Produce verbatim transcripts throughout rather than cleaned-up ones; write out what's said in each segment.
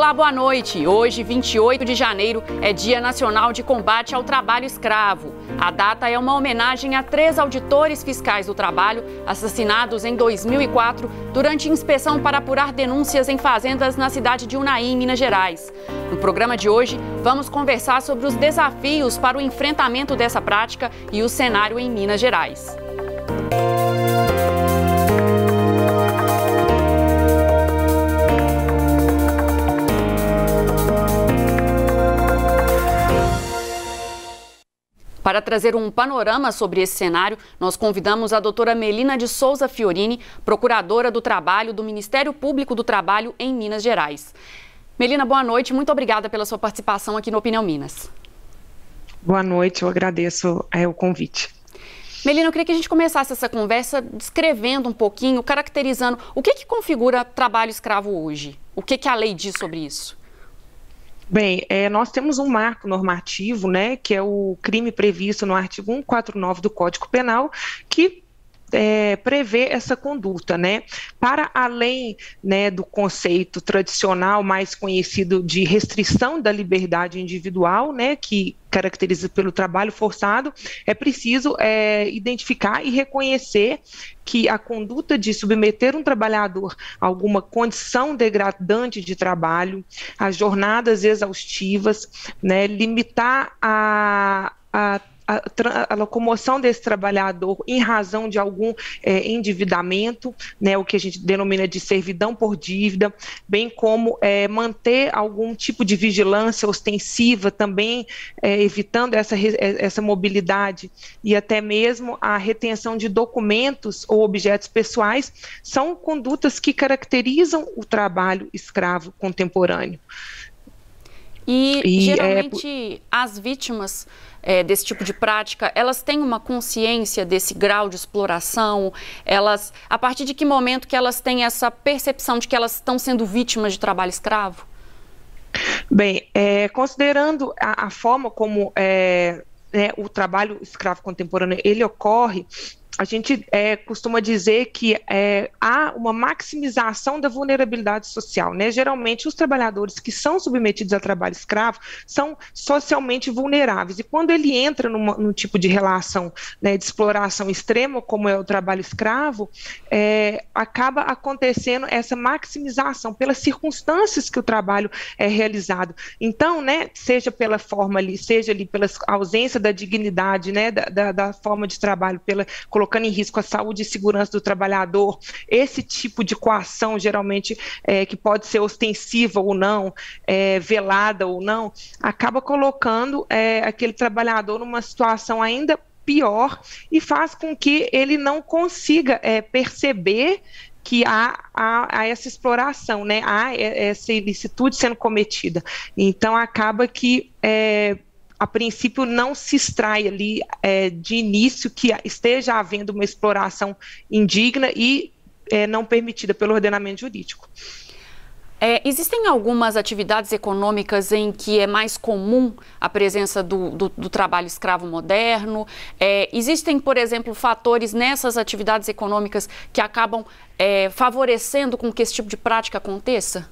Olá, boa noite. Hoje, vinte e oito de janeiro, é Dia Nacional de Combate ao Trabalho Escravo. A data é uma homenagem a três auditores fiscais do trabalho assassinados em dois mil e quatro durante inspeção para apurar denúncias em fazendas na cidade de Unai, Minas Gerais. No programa de hoje, vamos conversar sobre os desafios para o enfrentamento dessa prática e o cenário em Minas Gerais. Para trazer um panorama sobre esse cenário, nós convidamos a doutora Melina de Souza Fiorini, procuradora do Trabalho do Ministério Público do Trabalho em Minas Gerais. Melina, boa noite. Muito obrigada pela sua participação aqui no Opinião Minas. Boa noite, eu agradeço é, o convite. Melina, eu queria que a gente começasse essa conversa descrevendo um pouquinho, caracterizando o que, que configura trabalho escravo hoje. O que, que a lei diz sobre isso? Bem, é, nós temos um marco normativo, né, que é o crime previsto no artigo cento e quarenta e nove do Código Penal, que é, prevê essa conduta, né, para além, né, do conceito tradicional mais conhecido de restrição da liberdade individual, né, que caracteriza pelo trabalho forçado, é preciso é, identificar e reconhecer que a conduta de submeter um trabalhador a alguma condição degradante de trabalho, as jornadas exaustivas, né, limitar a, a A, a locomoção desse trabalhador em razão de algum é, endividamento, né, o que a gente denomina de servidão por dívida, bem como é, manter algum tipo de vigilância ostensiva, também é, evitando essa, essa mobilidade e até mesmo a retenção de documentos ou objetos pessoais, são condutas que caracterizam o trabalho escravo contemporâneo. E, e geralmente é, as vítimas É, desse tipo de prática, elas têm uma consciência desse grau de exploração? Elas, a partir de que momento que elas têm essa percepção de que elas estão sendo vítimas de trabalho escravo? Bem, é, considerando a, a forma como é, né, o trabalho escravo contemporâneo ele ocorre, a gente é, costuma dizer que é, há uma maximização da vulnerabilidade social, né? Geralmente, os trabalhadores que são submetidos a trabalho escravo são socialmente vulneráveis. E quando ele entra numa, num tipo de relação, né, de exploração extrema, como é o trabalho escravo, é, acaba acontecendo essa maximização pelas circunstâncias que o trabalho é realizado. Então, né, seja pela forma ali, seja ali pela ausência da dignidade, né, da, da, da forma de trabalho, pela colocando em risco a saúde e segurança do trabalhador, esse tipo de coação, geralmente, é, que pode ser ostensiva ou não, é, velada ou não, acaba colocando é, aquele trabalhador numa situação ainda pior e faz com que ele não consiga é, perceber que há, há, há essa exploração, né? Há essa ilicitude sendo cometida. Então, acaba que é, a princípio não se extrai ali é, de início que esteja havendo uma exploração indigna e é, não permitida pelo ordenamento jurídico. É, existem algumas atividades econômicas em que é mais comum a presença do, do, do trabalho escravo moderno? É, existem, por exemplo, fatores nessas atividades econômicas que acabam é, favorecendo com que esse tipo de prática aconteça?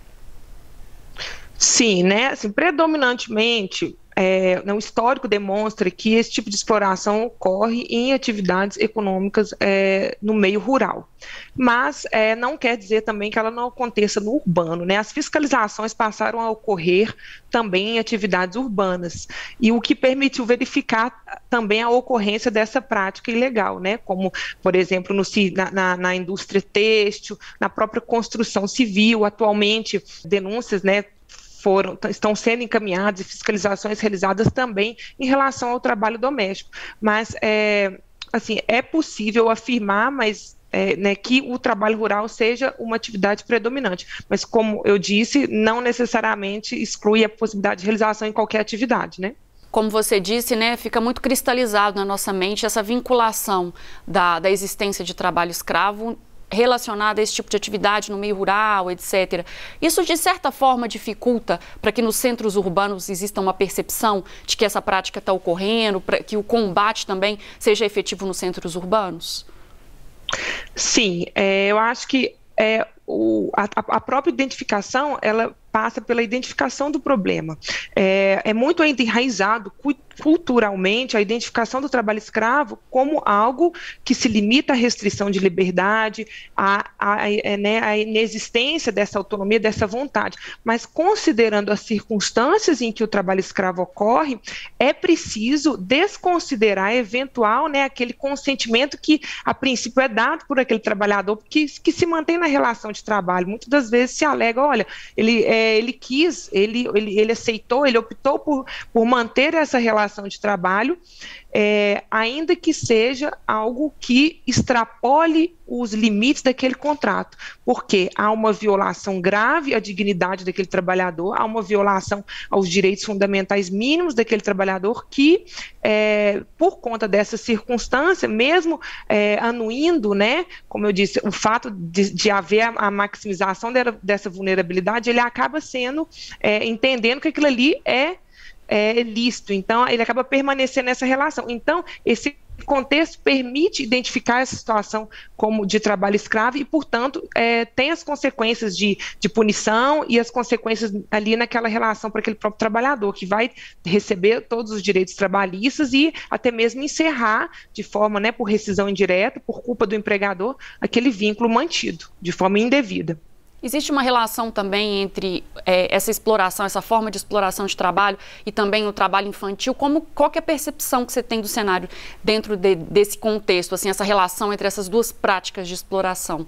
Sim, né? Assim, predominantemente, É, o histórico demonstra que esse tipo de exploração ocorre em atividades econômicas é, no meio rural. Mas é, não quer dizer também que ela não aconteça no urbano, né? As fiscalizações passaram a ocorrer também em atividades urbanas, e o que permitiu verificar também a ocorrência dessa prática ilegal, né? Como, por exemplo, no, na, na, na indústria têxtil, na própria construção civil, atualmente denúncias, né? Foram, estão sendo encaminhadas e fiscalizações realizadas também em relação ao trabalho doméstico. Mas, é, assim, é possível afirmar, mas, é, né, que o trabalho rural seja uma atividade predominante. Mas, como eu disse, não necessariamente exclui a possibilidade de realização em qualquer atividade, né? Como você disse, né, fica muito cristalizado na nossa mente essa vinculação da, da existência de trabalho escravo relacionada a esse tipo de atividade no meio rural, etcétera. Isso, de certa forma, dificulta para que nos centros urbanos exista uma percepção de que essa prática está ocorrendo, para que o combate também seja efetivo nos centros urbanos? Sim, é, eu acho que é, o, a, a própria identificação, ela passa pela identificação do problema. É, é muito ainda enraizado culturalmente a identificação do trabalho escravo como algo que se limita à restrição de liberdade, à, à, à, né, à inexistência dessa autonomia, dessa vontade. Mas considerando as circunstâncias em que o trabalho escravo ocorre, é preciso desconsiderar eventual, né, aquele consentimento que a princípio é dado por aquele trabalhador que, que se mantém na relação de trabalho. Muitas das vezes se alega, olha, ele, é, ele quis, ele, ele, ele aceitou, ele optou por, por manter essa relação de trabalho, é, ainda que seja algo que extrapole os limites daquele contrato, porque há uma violação grave à dignidade daquele trabalhador, há uma violação aos direitos fundamentais mínimos daquele trabalhador que, é, por conta dessa circunstância, mesmo é, anuindo, né, como eu disse, o fato de, de haver a, a maximização de, dessa vulnerabilidade, ele acaba sendo, é, entendendo que aquilo ali é é lícito, então ele acaba permanecendo nessa relação. Então, esse contexto permite identificar essa situação como de trabalho escravo e, portanto, é, tem as consequências de, de punição e as consequências ali naquela relação para aquele próprio trabalhador, que vai receber todos os direitos trabalhistas e até mesmo encerrar de forma, né, por rescisão indireta, por culpa do empregador, aquele vínculo mantido de forma indevida. Existe uma relação também entre é, essa exploração, essa forma de exploração de trabalho e também o trabalho infantil? Como, qual que é a percepção que você tem do cenário dentro de, desse contexto, assim, essa relação entre essas duas práticas de exploração?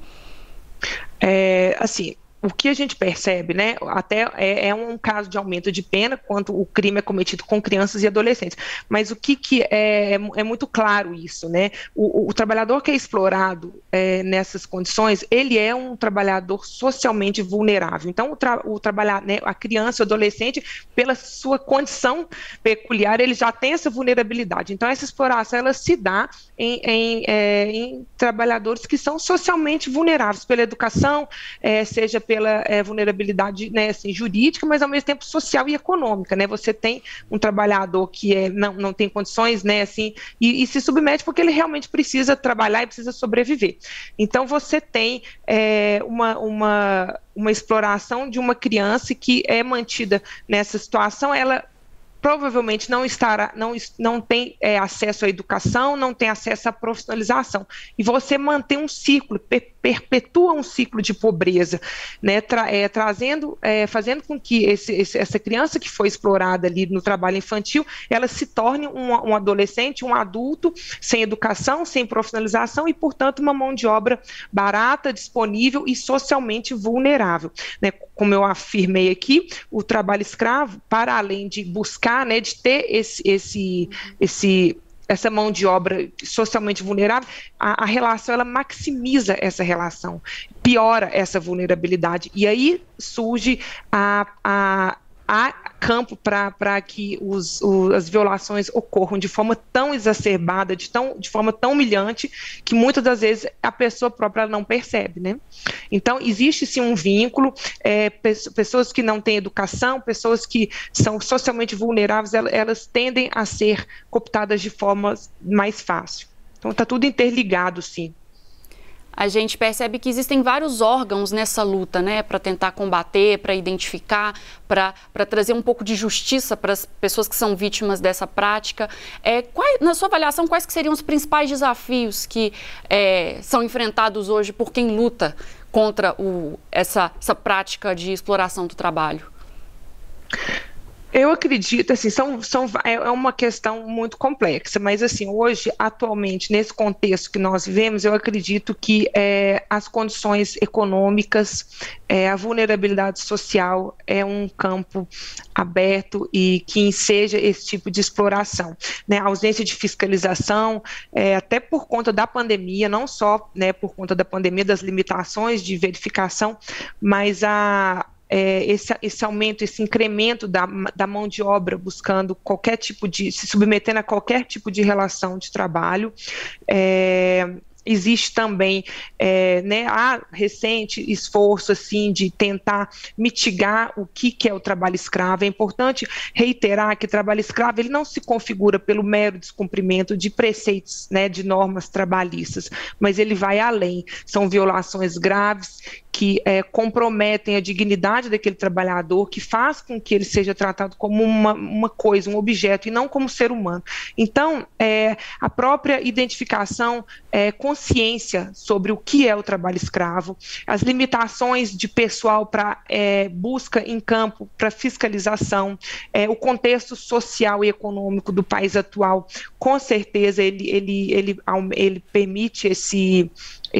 É, assim, o que a gente percebe, né, até é, é um caso de aumento de pena quando o crime é cometido com crianças e adolescentes, mas o que, que é, é muito claro isso, né, o, o trabalhador que é explorado é, nessas condições, ele é um trabalhador socialmente vulnerável, então o, tra, o trabalhar, né, a criança, o adolescente, pela sua condição peculiar, ele já tem essa vulnerabilidade, então essa exploração, ela se dá em, em, é, em trabalhadores que são socialmente vulneráveis pela educação, é, seja pela é, vulnerabilidade, né, assim, jurídica, mas ao mesmo tempo social e econômica, né? Você tem um trabalhador que é, não, não tem condições, né, assim, e, e se submete porque ele realmente precisa trabalhar e precisa sobreviver. Então você tem é, uma, uma, uma exploração de uma criança que é mantida nessa situação, ela provavelmente não estará, não, não tem é, acesso à educação, não tem acesso à profissionalização. E você mantém um ciclo, per, perpetua um ciclo de pobreza, né, tra, é, trazendo, é, fazendo com que esse, esse, essa criança que foi explorada ali no trabalho infantil, ela se torne um, um adolescente, um adulto, sem educação, sem profissionalização e, portanto, uma mão de obra barata, disponível e socialmente vulnerável. Né? Como eu afirmei aqui, o trabalho escravo, para além de buscar, né, de ter esse, esse, esse, essa mão de obra socialmente vulnerável, a, a relação, ela maximiza essa relação, piora essa vulnerabilidade, e aí surge a, a, a campo para que os, os, as violações ocorram de forma tão exacerbada, de, tão, de forma tão humilhante, que muitas das vezes a pessoa própria não percebe, né? Então, existe sim um vínculo, é, pessoas que não têm educação, pessoas que são socialmente vulneráveis, elas, elas tendem a ser cooptadas de forma mais fácil. Então, está tudo interligado, sim. A gente percebe que existem vários órgãos nessa luta, né, para tentar combater, para identificar, para trazer um pouco de justiça para as pessoas que são vítimas dessa prática. É, qual, na sua avaliação, quais que seriam os principais desafios que é, são enfrentados hoje por quem luta contra o, essa, essa prática de exploração do trabalho? Eu acredito, assim, são, são, é uma questão muito complexa, mas, assim, hoje, atualmente, nesse contexto que nós vivemos, eu acredito que é, as condições econômicas, é, a vulnerabilidade social é um campo aberto e que enseja esse tipo de exploração, né? A ausência de fiscalização, é, até por conta da pandemia, não só, né, por conta da pandemia, das limitações de verificação, mas a É, esse, esse aumento, esse incremento da, da mão de obra buscando qualquer tipo de, se submetendo a qualquer tipo de relação de trabalho. É, existe também, é, né, há recente esforço assim, de tentar mitigar o que, que é o trabalho escravo. É importante reiterar que o trabalho escravo ele não se configura pelo mero descumprimento de preceitos, né, de normas trabalhistas, mas ele vai além. São violações graves que é, comprometem a dignidade daquele trabalhador, que faz com que ele seja tratado como uma, uma coisa, um objeto, e não como ser humano. Então, é, a própria identificação, é, consciência sobre o que é o trabalho escravo, as limitações de pessoal para é, busca em campo, para fiscalização, é, o contexto social e econômico do país atual, com certeza ele, ele, ele, ele permite esse...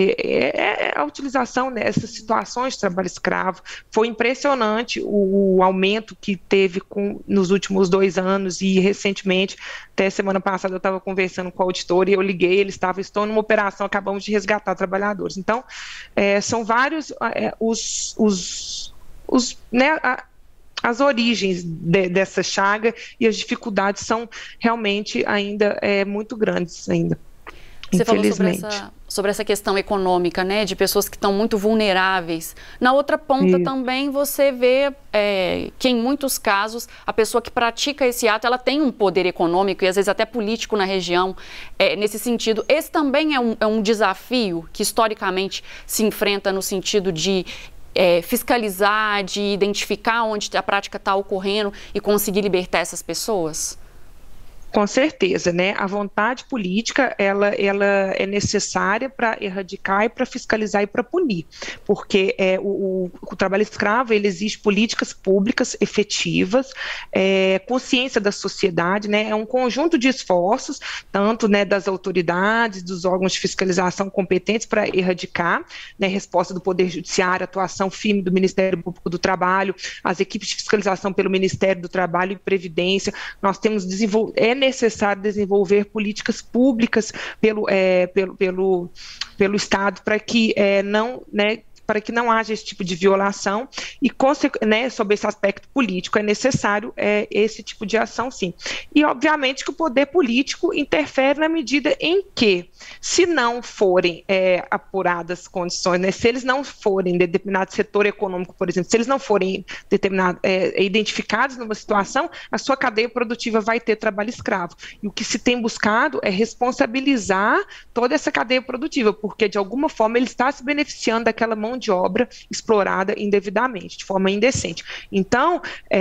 É, é, a utilização dessas situações de trabalho escravo. Foi impressionante o, o aumento que teve com, nos últimos dois anos e recentemente, até semana passada eu estava conversando com o auditor e eu liguei, eles estavam, estão numa operação, acabamos de resgatar trabalhadores. Então, é, são vários é, os, os, os né, a, as origens de, dessa chaga, e as dificuldades são realmente ainda é, muito grandes ainda. Você falou sobre essa, sobre essa questão econômica, né, de pessoas que estão muito vulneráveis. Na outra ponta, Sim. também você vê é, que em muitos casos a pessoa que pratica esse ato, ela tem um poder econômico e às vezes até político na região, é, nesse sentido. Esse também é um, é um desafio que historicamente se enfrenta no sentido de é, fiscalizar, de identificar onde a prática está ocorrendo e conseguir libertar essas pessoas? Com certeza, né? A vontade política, ela, ela é necessária para erradicar e para fiscalizar e para punir, porque é, o, o, o trabalho escravo, ele exige políticas públicas efetivas, é, consciência da sociedade, né? É um conjunto de esforços, tanto, né, das autoridades, dos órgãos de fiscalização competentes para erradicar, né, resposta do Poder Judiciário, atuação firme do Ministério Público do Trabalho, as equipes de fiscalização pelo Ministério do Trabalho e Previdência. Nós temos desenvolvido, é necessário desenvolver políticas públicas pelo, é, pelo, pelo, pelo Estado para que é, não, né, para que não haja esse tipo de violação e, né, sobre esse aspecto político, é necessário é, esse tipo de ação, sim. E, obviamente, que o poder político interfere na medida em que, se não forem é, apuradas condições, né, se eles não forem de determinado setor econômico, por exemplo, se eles não forem determinado, é, identificados numa situação, a sua cadeia produtiva vai ter trabalho escravo. E o que se tem buscado é responsabilizar toda essa cadeia produtiva, porque, de alguma forma, ele está se beneficiando daquela mão de obra explorada indevidamente, de forma indecente. Então,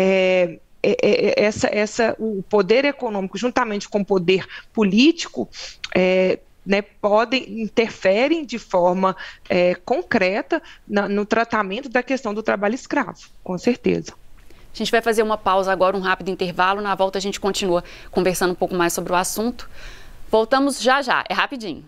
é, é, é, essa, essa, o poder econômico, juntamente com o poder político, é, né, podem, interferem de forma é, concreta na, no tratamento da questão do trabalho escravo, com certeza. A gente vai fazer uma pausa agora, um rápido intervalo. Na volta a gente continua conversando um pouco mais sobre o assunto. Voltamos já já, é rapidinho.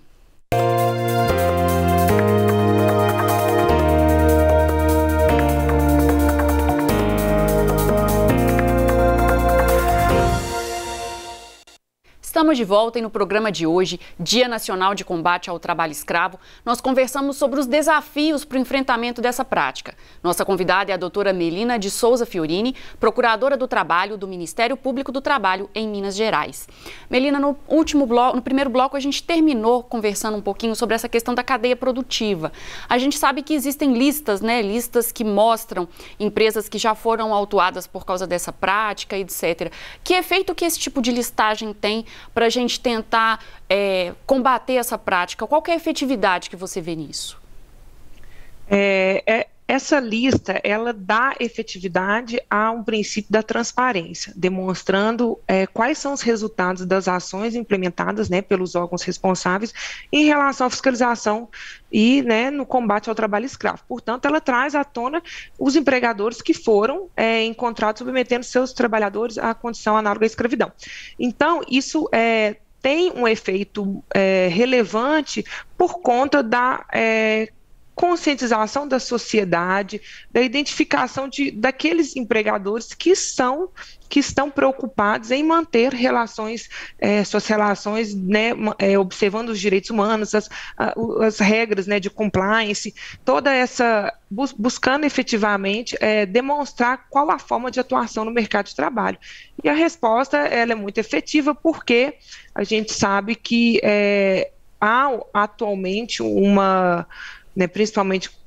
Estamos de volta e no programa de hoje, Dia Nacional de Combate ao Trabalho Escravo, nós conversamos sobre os desafios para o enfrentamento dessa prática. Nossa convidada é a doutora Melina de Souza Fiorini, procuradora do Trabalho do Ministério Público do Trabalho em Minas Gerais. Melina, no último bloco, no primeiro bloco, a gente terminou conversando um pouquinho sobre essa questão da cadeia produtiva. A gente sabe que existem listas, né, listas que mostram empresas que já foram autuadas por causa dessa prática, etcétera. Que efeito que esse tipo de listagem tem para a gente tentar é, combater essa prática? Qual que é a efetividade que você vê nisso? É, é, essa lista, ela dá efetividade a um princípio da transparência, demonstrando é, quais são os resultados das ações implementadas, né, pelos órgãos responsáveis em relação à fiscalização e, né, no combate ao trabalho escravo. Portanto, ela traz à tona os empregadores que foram é, encontrados submetendo seus trabalhadores à condição análoga à escravidão. Então, isso é, tem um efeito é, relevante por conta da é, conscientização da sociedade, da identificação de, daqueles empregadores que são que estão preocupados em manter relações, é, suas relações, né, é, observando os direitos humanos, as, as regras, né, de compliance, toda essa, bus, buscando efetivamente é, demonstrar qual a forma de atuação no mercado de trabalho. E a resposta, ela é muito efetiva porque a gente sabe que é, há atualmente uma... Né, principalmente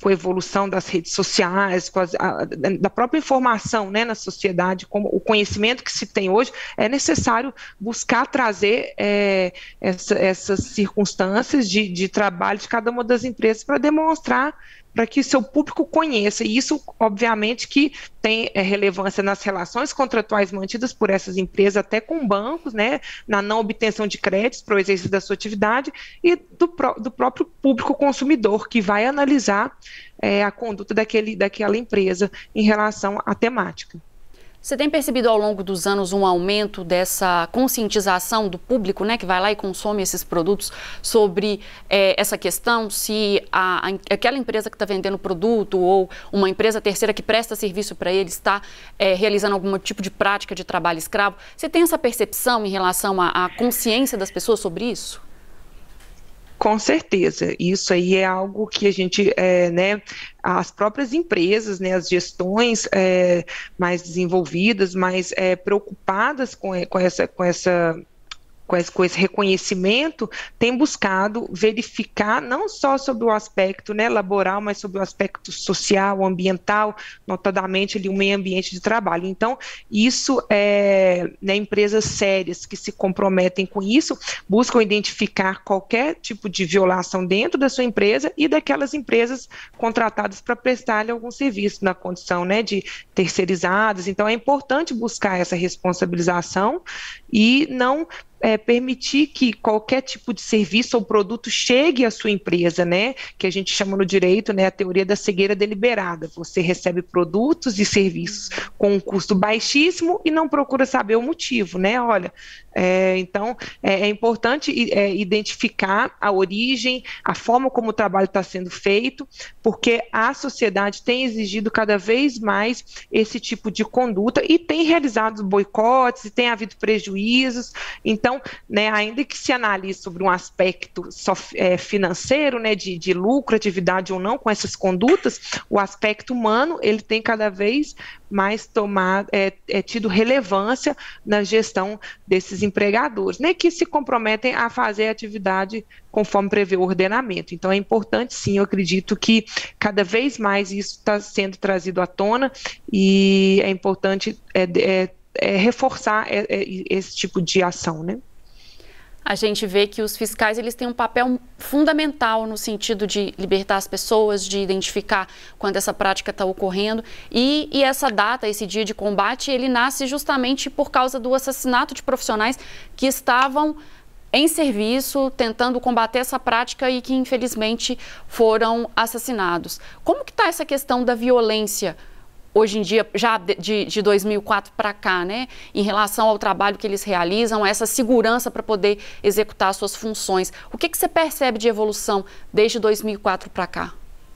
com a evolução das redes sociais, com as, a, da própria informação, né, na sociedade, como o conhecimento que se tem hoje, é necessário buscar trazer é, essa, essas circunstâncias de, de trabalho de cada uma das empresas para demonstrar, para que seu público conheça, e isso, obviamente, que tem é, relevância nas relações contratuais mantidas por essas empresas, até com bancos, né, na não obtenção de créditos para o exercício da sua atividade, e do, pró do próprio público consumidor, que vai analisar é, a conduta daquele, daquela empresa em relação à temática. Você tem percebido ao longo dos anos um aumento dessa conscientização do público, né, que vai lá e consome esses produtos, sobre é, essa questão, se a, a, aquela empresa que está vendendo o produto ou uma empresa terceira que presta serviço para ele está é, realizando algum tipo de prática de trabalho escravo? Você tem essa percepção em relação à, à consciência das pessoas sobre isso? Com certeza, isso aí é algo que a gente, é, né, as próprias empresas, né, as gestões é, mais desenvolvidas, mais é, preocupadas com, com essa, com essa com esse, com esse reconhecimento, tem buscado verificar não só sobre o aspecto, né, laboral, mas sobre o aspecto social, ambiental, notadamente ali, o meio ambiente de trabalho. Então, isso, é, né, empresas sérias que se comprometem com isso, buscam identificar qualquer tipo de violação dentro da sua empresa e daquelas empresas contratadas para prestar-lhe algum serviço na condição, né, de terceirizadas. Então, é importante buscar essa responsabilização e não É, permitir que qualquer tipo de serviço ou produto chegue à sua empresa, né, que a gente chama no direito, né, a teoria da cegueira deliberada. Você recebe produtos e serviços com um custo baixíssimo e não procura saber o motivo, né, olha, é, então é, é importante é, identificar a origem, a forma como o trabalho está sendo feito, porque a sociedade tem exigido cada vez mais esse tipo de conduta e tem realizado boicotes e tem havido prejuízos. Então, Então, né, ainda que se analise sobre um aspecto só, é, financeiro, né, de, de lucratividade ou não com essas condutas, o aspecto humano ele tem cada vez mais tomado, é, é tido relevância na gestão desses empregadores, né, que se comprometem a fazer a atividade conforme prevê o ordenamento. Então, é importante, sim, eu acredito que cada vez mais isso está sendo trazido à tona e é importante é, é, É, reforçar é, é, esse tipo de ação, né? A gente vê que os fiscais eles têm um papel fundamental no sentido de libertar as pessoas, de identificar quando essa prática está ocorrendo e, e essa data, esse dia de combate, ele nasce justamente por causa do assassinato de profissionais que estavam em serviço, tentando combater essa prática e que infelizmente foram assassinados. Como que está essa questão da violência hoje em dia, já de, de dois mil e quatro para cá, né, em relação ao trabalho que eles realizam, essa segurança para poder executar suas funções? O que, que você percebe de evolução desde dois mil e quatro para cá?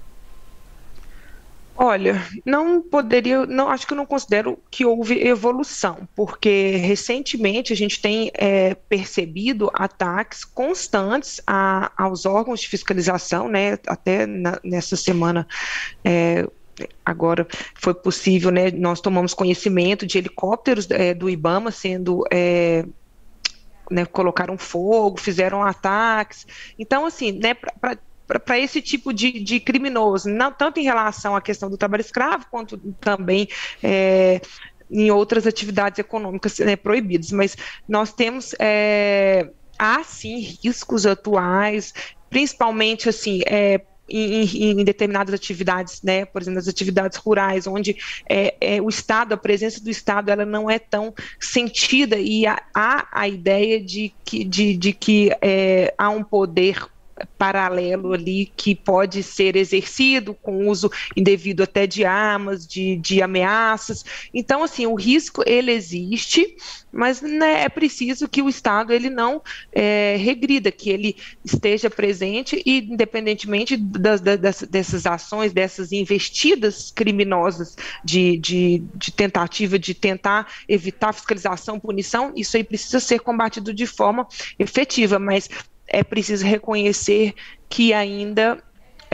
Olha, não poderia, não, acho que eu não considero que houve evolução, porque recentemente a gente tem é, percebido ataques constantes a, aos órgãos de fiscalização, né, até na, nessa semana, é, agora foi possível, né, nós tomamos conhecimento de helicópteros é, do IBAMA sendo, é, né, colocaram fogo, fizeram ataques. Então, assim, né, para para esse tipo de, de criminoso, não tanto em relação à questão do trabalho escravo, quanto também é, em outras atividades econômicas, né, proibidas, mas nós temos, é, há sim riscos atuais, principalmente assim, é, Em, em, em determinadas atividades, né, por exemplo, nas atividades rurais, onde é, é, o Estado, a presença do Estado, ela não é tão sentida e há, há a ideia de que, de, de que é, há um poder paralelo ali que pode ser exercido com uso indevido até de armas, de, de ameaças. Então, assim, o risco ele existe, mas, né, é preciso que o Estado ele não é, regrida, que ele esteja presente e, independentemente das, das, dessas ações, dessas investidas criminosas de, de, de tentativa de tentar evitar fiscalização, punição, isso aí precisa ser combatido de forma efetiva, mas é preciso reconhecer que ainda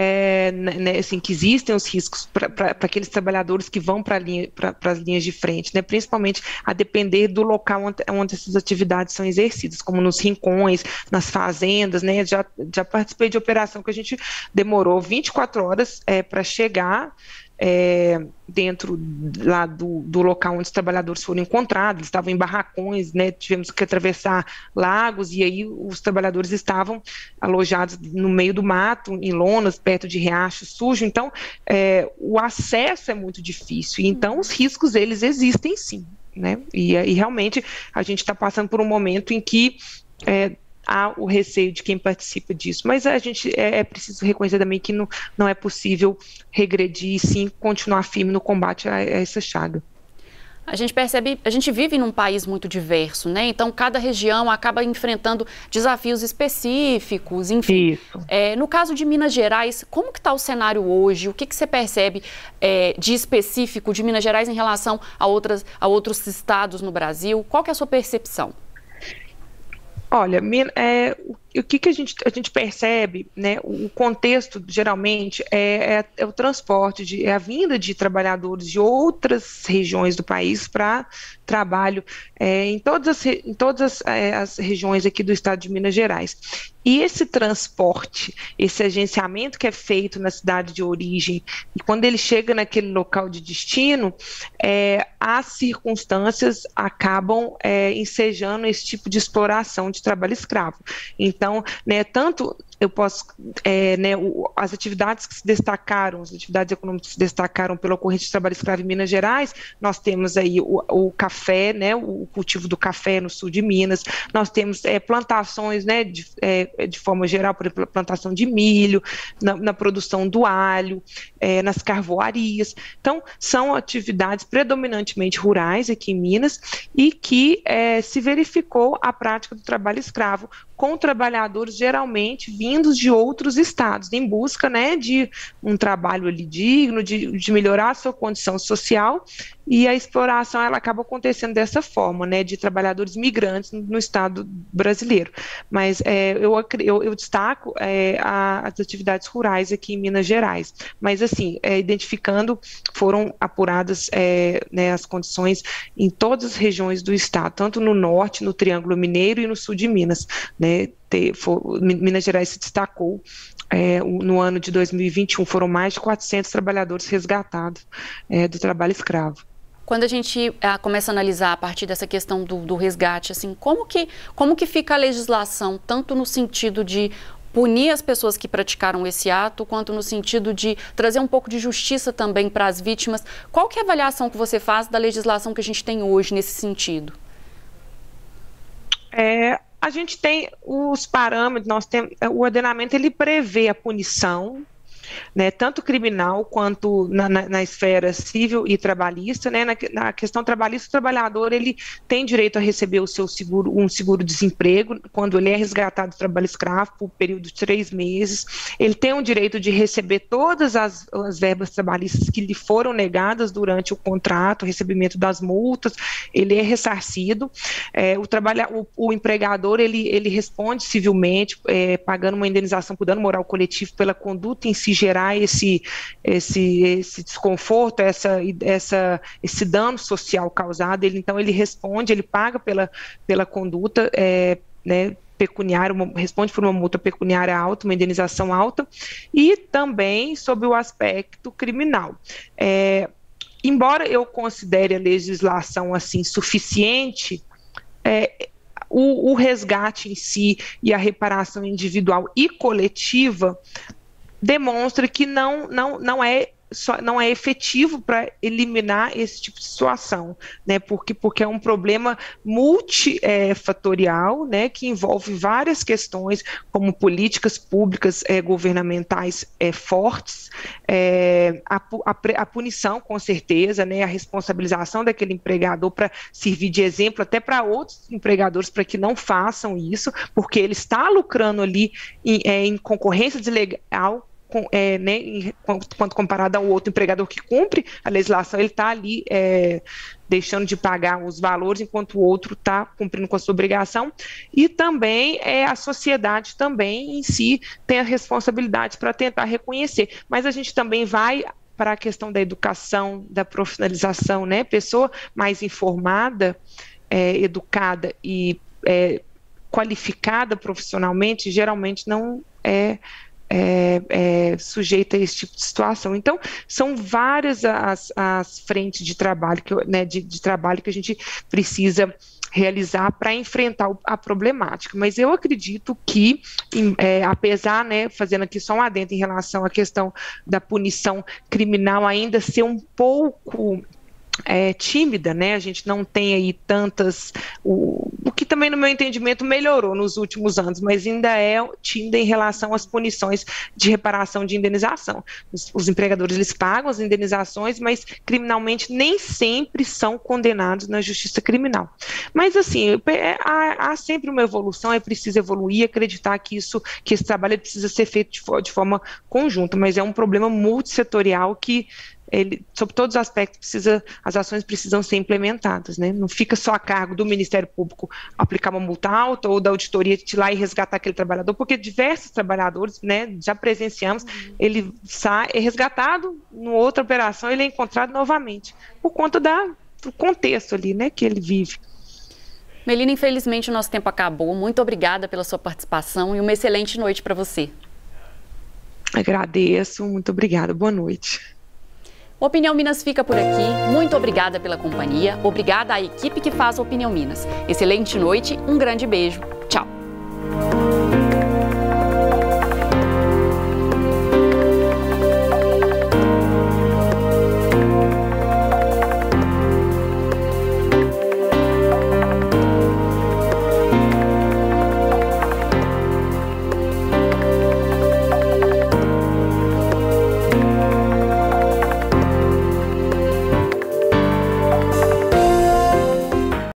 é, né, assim, que existem os riscos para aqueles trabalhadores que vão para linha, as linhas de frente, né, principalmente a depender do local onde, onde essas atividades são exercidas, como nos rincões, nas fazendas, né, já, já participei de operação que a gente demorou vinte e quatro horas é, para chegar É, dentro lá do, do local onde os trabalhadores foram encontrados, eles estavam em barracões, né, tivemos que atravessar lagos, e aí os trabalhadores estavam alojados no meio do mato, em lonas, perto de riacho sujo, então é, o acesso é muito difícil, então os riscos eles existem sim, né, e, e realmente a gente está passando por um momento em que é, há o receio de quem participa disso, mas a gente é, é preciso reconhecer também que não, não é possível regredir e sim continuar firme no combate a, a essa chaga. A gente percebe, a gente vive num país muito diverso, né? Então cada região acaba enfrentando desafios específicos, enfim. Isso. É, no caso de Minas Gerais, como que está o cenário hoje? O que, que você percebe é, de específico de Minas Gerais em relação a, outras, a outros estados no Brasil? Qual que é a sua percepção? Olha, é, o que, que a, gente, a gente percebe, né, o contexto, geralmente, é, é, é o transporte, de, é a vinda de trabalhadores de outras regiões do país para trabalho é, em todas, as, em todas as, é, as regiões aqui do estado de Minas Gerais. E esse transporte, esse agenciamento que é feito na cidade de origem, e quando ele chega naquele local de destino, é, as circunstâncias acabam é, ensejando esse tipo de exploração de trabalho escravo. Então, né, tanto eu posso, é, né, o, as atividades que se destacaram, as atividades econômicas que se destacaram pela ocorrência de trabalho escravo em Minas Gerais, nós temos aí o, o café, né, o cultivo do café no sul de Minas, nós temos é, plantações, né, de, é, de forma geral, por exemplo, plantação de milho, na, na produção do alho, é, nas carvoarias. Então, são atividades predominantemente rurais aqui em Minas e que é, se verificou a prática do trabalho escravo com trabalhadores geralmente vindos de outros estados, em busca, né, de um trabalho ali digno, de, de melhorar a sua condição social, e a exploração ela acaba acontecendo dessa forma, né, de trabalhadores migrantes no, no estado brasileiro. Mas é, eu, eu, eu destaco é, a, as atividades rurais aqui em Minas Gerais, mas assim, é, identificando, foram apuradas é, né, as condições em todas as regiões do estado, tanto no norte, no Triângulo Mineiro e no sul de Minas, né. Ter, for, Minas Gerais se destacou é, no ano de dois mil e vinte e um, foram mais de quatrocentos trabalhadores resgatados é, do trabalho escravo. Quando a gente a, começa a analisar a partir dessa questão do, do resgate, assim, como que, como que fica a legislação, tanto no sentido de punir as pessoas que praticaram esse ato, quanto no sentido de trazer um pouco de justiça também para as vítimas? Qual que é a avaliação que você faz da legislação que a gente tem hoje nesse sentido? É... A gente tem os parâmetros, nós temos, o ordenamento ele prevê a punição, né, tanto criminal quanto na, na, na esfera civil e trabalhista, né, na, na questão trabalhista, o trabalhador ele tem direito a receber o seu seguro, um seguro-desemprego, quando ele é resgatado do trabalho escravo por um período de três meses, ele tem o direito de receber todas as, as verbas trabalhistas que lhe foram negadas durante o contrato, o recebimento das multas, ele é ressarcido, é, o, trabalha, o, o empregador ele, ele responde civilmente, é, pagando uma indenização por dano moral coletivo pela conduta em si gerar esse, esse, esse desconforto, essa, essa, esse dano social causado, ele, então ele responde, ele paga pela, pela conduta, é, né, pecuniária, uma, responde por uma multa pecuniária alta, uma indenização alta, e também sobre o aspecto criminal. É, embora eu considere a legislação assim suficiente, é, o, o resgate em si e a reparação individual e coletiva demonstra que não, não, não é só, não é efetivo para eliminar esse tipo de situação, né? Porque, porque é um problema multifatorial, né? Que envolve várias questões, como políticas públicas é, governamentais é, fortes, é, a, a, a punição, com certeza, né? A responsabilização daquele empregador para servir de exemplo até para outros empregadores para que não façam isso, porque ele está lucrando ali em, é, em concorrência desleal é, né, quando comparado ao outro empregador que cumpre a legislação, ele está ali é, deixando de pagar os valores, enquanto o outro está cumprindo com a sua obrigação, e também é, a sociedade também em si tem a responsabilidade para tentar reconhecer, mas a gente também vai para a questão da educação, da profissionalização, né, pessoa mais informada, é, educada e é, qualificada profissionalmente, geralmente não é É, é, sujeita a esse tipo de situação. Então, são várias as, as frentes de trabalho, que, né, de, de trabalho que a gente precisa realizar para enfrentar a problemática. Mas eu acredito que, em, é, apesar, né, fazendo aqui só um adendo em relação à questão da punição criminal ainda ser um pouco É, tímida, né? A gente não tem aí tantas, o, o que também no meu entendimento melhorou nos últimos anos, mas ainda é tímida em relação às punições de reparação de indenização. Os, os empregadores, eles pagam as indenizações, mas criminalmente nem sempre são condenados na justiça criminal. Mas assim, é, há, há sempre uma evolução, é preciso evoluir, acreditar que isso, que esse trabalho precisa ser feito de, de forma conjunta, mas é um problema multissetorial que ele, sobre todos os aspectos, precisa, as ações precisam ser implementadas, né? Não fica só a cargo do Ministério Público aplicar uma multa alta ou da auditoria de ir lá e resgatar aquele trabalhador, porque diversos trabalhadores, né, já presenciamos, uhum. ele sai, é resgatado, numa outra operação ele é encontrado novamente, por conta da, do contexto ali, né, que ele vive. Melina, infelizmente o nosso tempo acabou. Muito obrigada pela sua participação e uma excelente noite para você. Agradeço, muito obrigada, boa noite. O Opinião Minas fica por aqui. Muito obrigada pela companhia. Obrigada à equipe que faz o Opinião Minas. Excelente noite, um grande beijo. Tchau.